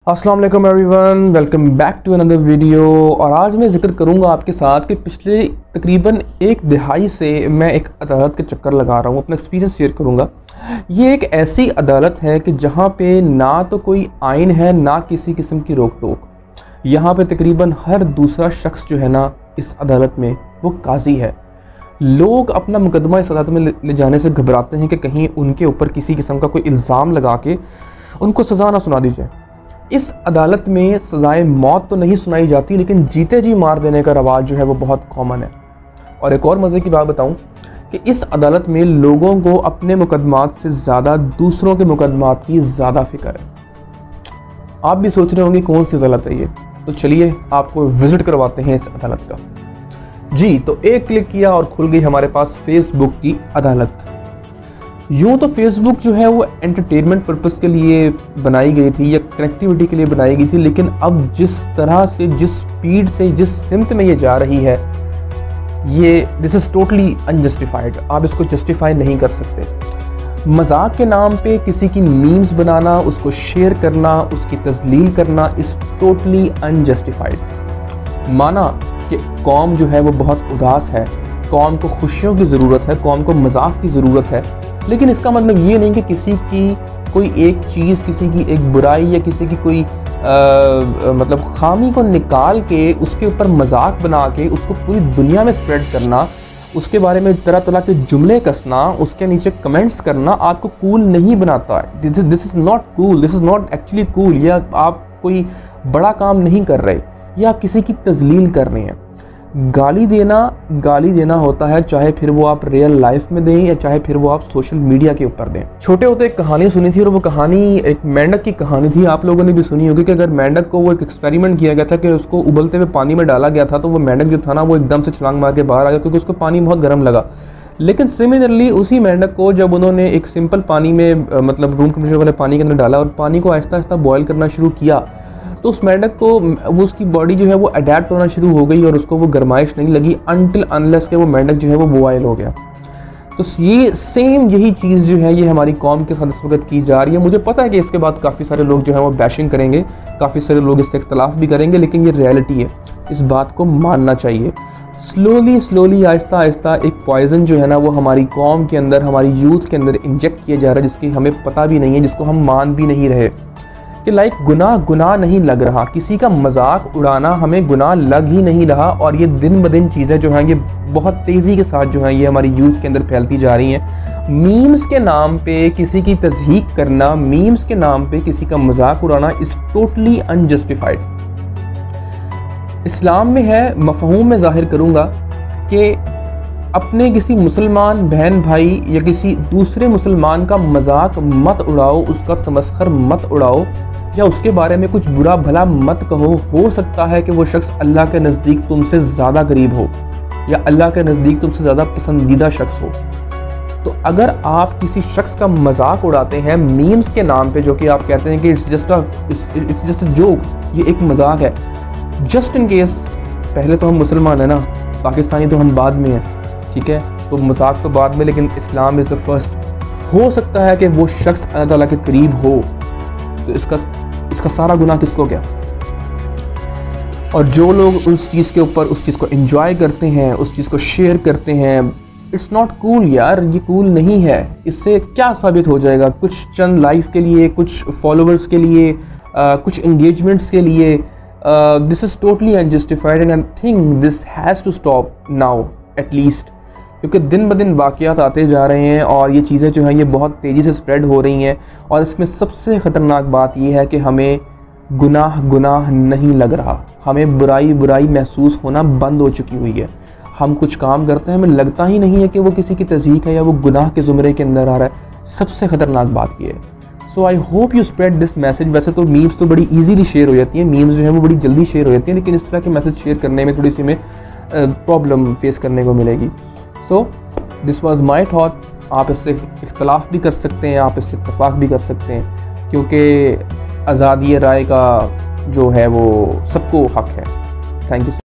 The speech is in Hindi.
अस्सलाम वालेकुम everyone, welcome back to another video. और आज मैं जिक्र करूंगा आपके साथ कि पिछले तकरीबन एक दिहाई से मैं एक अदालत के चक्कर लगा रहा हूं, अपना एक्सपीरियंस शेयर करूंगा। ये एक ऐसी अदालत है कि जहां पे ना तो कोई आइन है ना किसी किस्म की रोक टोक। यहाँ पे तकरीबन हर दूसरा शख्स जो है ना इस अदालत में वो काजी है। लोग अपना मुकदमा इस अदालत में ले जाने से घबराते हैं कि कहीं उनके ऊपर किसी किस्म का कोई इल्ज़ाम लगा के उनको सज़ा ना सुना दी जाए। इस अदालत में सज़ाए मौत तो नहीं सुनाई जाती, लेकिन जीते जी मार देने का रवाज जो है वो बहुत कॉमन है। और एक और मज़े की बात बताऊं कि इस अदालत में लोगों को अपने मुकदमात से ज़्यादा दूसरों के मुकदमात की ज़्यादा फिक्र है। आप भी सोच रहे होंगे कौन सी अदालत है ये, तो चलिए आपको विज़िट करवाते हैं इस अदालत का। जी, तो एक क्लिक किया और खुल गई हमारे पास फेसबुक की अदालत। यूँ तो फेसबुक जो है वो एंटरटेनमेंट पर्पस के लिए बनाई गई थी या कनेक्टिविटी के लिए बनाई गई थी, लेकिन अब जिस तरह से, जिस स्पीड से, जिस सिमत में ये जा रही है, ये दिस इज़ टोटली अनजस्टिफाइड। आप इसको जस्टिफाई नहीं कर सकते। मजाक के नाम पे किसी की मीम्स बनाना, उसको शेयर करना, उसकी तजलील करना इज़ टोटली अनजस्टिफाइड। माना कि कौम जो है वो बहुत उदास है, कौम को खुशियों की ज़रूरत है, कौम को मजाक की ज़रूरत है, लेकिन इसका मतलब ये नहीं कि किसी की कोई एक चीज़, किसी की एक बुराई या किसी की कोई मतलब खामी को निकाल के उसके ऊपर मजाक बना के उसको पूरी दुनिया में स्प्रेड करना, उसके बारे में तरह तरह के जुमले कसना, उसके नीचे कमेंट्स करना आपको कूल नहीं बनाता है। This is not cool, this is not actually cool. या आप कोई बड़ा काम नहीं कर रहे, या आप किसी की तजलील कर रहे हैं। गाली देना होता है, चाहे फिर वो आप रियल लाइफ में दें या चाहे फिर वो आप सोशल मीडिया के ऊपर दें। छोटे होते एक कहानी सुनी थी और वो कहानी एक मेंढक की कहानी थी। आप लोगों ने भी सुनी होगी कि अगर मेंढक को वो एक एक्सपेरिमेंट किया गया था कि उसको उबलते हुए पानी में डाला गया था, तो वो मेंढक जो था ना वो एकदम से छलांग मार के बाहर आ गया क्योंकि उसको पानी बहुत गर्म लगा। लेकिन सिमिलरली उसी मेंढक को जब उन्होंने एक सिंपल पानी में मतलब रूम टेम्परेचर वाले पानी के अंदर डाला और पानी को आहिस्ता आहिस्ता बॉयल करना शुरू किया, तो उस मेंढक को वो उसकी बॉडी जो है वो अडेप्ट होना शुरू हो गई और उसको वो गर्माइश नहीं लगी अनटिल अनलेस के वो मेंढक जो है वो बॉयल हो गया। तो ये सेम यही चीज़ जो है ये हमारी कौम के साथ इस वक्त की जा रही है। मुझे पता है कि इसके बाद काफ़ी सारे लोग जो है वो बैशिंग करेंगे, काफ़ी सारे लोग इससे इख्तलाफ भी करेंगे, लेकिन ये रियलिटी है, इस बात को मानना चाहिए। स्लोली आहिस्ता आहिस्ता एक पॉइजन जो है ना वो हमारी कौम के अंदर, हमारी यूथ के अंदर इंजेक्ट किया जा रहा है, जिसकी हमें पता भी नहीं है, जिसको हम मान भी नहीं रहे कि लाइक गुनाह नहीं लग रहा। किसी का मजाक उड़ाना हमें गुनाह लग ही नहीं रहा। और ये दिन ब दिन चीज़ें जो हैं ये बहुत तेज़ी के साथ जो हैं ये हमारी यूथ के अंदर फैलती जा रही हैं। मीम्स के नाम पे किसी की तज़हीक करना, मीम्स के नाम पे किसी का मजाक उड़ाना इज़ टोटली अनजस्टिफाइड। इस्लाम में है, मफ़हूम में ज़ाहिर करूँगा कि अपने किसी मुसलमान बहन भाई या किसी दूसरे मुसलमान का मजाक मत उड़ाओ, उसका तमस्खर मत उड़ाओ या उसके बारे में कुछ बुरा भला मत कहो। हो सकता है कि वो शख्स अल्लाह के नज़दीक तुमसे ज़्यादा करीब हो या अल्लाह के नज़दीक तुमसे ज़्यादा पसंदीदा शख्स हो। तो अगर आप किसी शख्स का मजाक उड़ाते हैं मीम्स के नाम पे, जो कि आप कहते हैं कि इट्स जस्ट अ जोक, ये एक मजाक है, जस्ट इन केस, पहले तो हम मुसलमान हैं ना, पाकिस्तानी तो हम बाद में हैं, ठीक है, तो मजाक तो बाद में, लेकिन इस्लाम इज़ द फर्स्ट। हो सकता है कि वो शख्स अल्लाह ताला के करीब हो, तो इसका सारा गुनाह किसको क्या। और जो लोग उस चीज़ के ऊपर उस चीज़ को एंजॉय करते हैं, उस चीज़ को शेयर करते हैं, इट्स नॉट कूल यार, ये कूल नहीं है। इससे क्या साबित हो जाएगा? कुछ चंद लाइक्स के लिए, कुछ फॉलोअर्स के लिए, कुछ एंगेजमेंट्स के लिए। This is totally unjustified and I think this has to stop now at least, क्योंकि दिन ब दिन वाक़यात आते जा रहे हैं और ये चीज़ें जो हैं ये बहुत तेज़ी से स्प्रेड हो रही हैं। और इसमें सबसे ख़तरनाक बात ये है कि हमें गुनाह नहीं लग रहा, हमें बुराई महसूस होना बंद हो चुकी हुई है। हम कुछ काम करते हैं, हमें लगता ही नहीं है कि वो किसी की तज़हीक है या वो गुनाह के ज़ुमरे के अंदर आ रहा है। सबसे ख़तरनाक बात ये है। So I hope you spread this message. वैसे तो मीम्स तो बड़ी ईजीली शेयर हो जाती हैं, मीम्स जो है वो बड़ी जल्दी शेयर हो जाती हैं, लेकिन इस तरह के मैसेज शेयर करने में थोड़ी सी हमें प्रॉब्लम फेस करने को मिलेगी। So this was my thought. आप इससे इख्तलाफ भी कर सकते हैं, आप इससे इत्तफाक भी कर सकते हैं, क्योंकि आज़ादी राय का जो है वो सबको हक़ है। Thank you.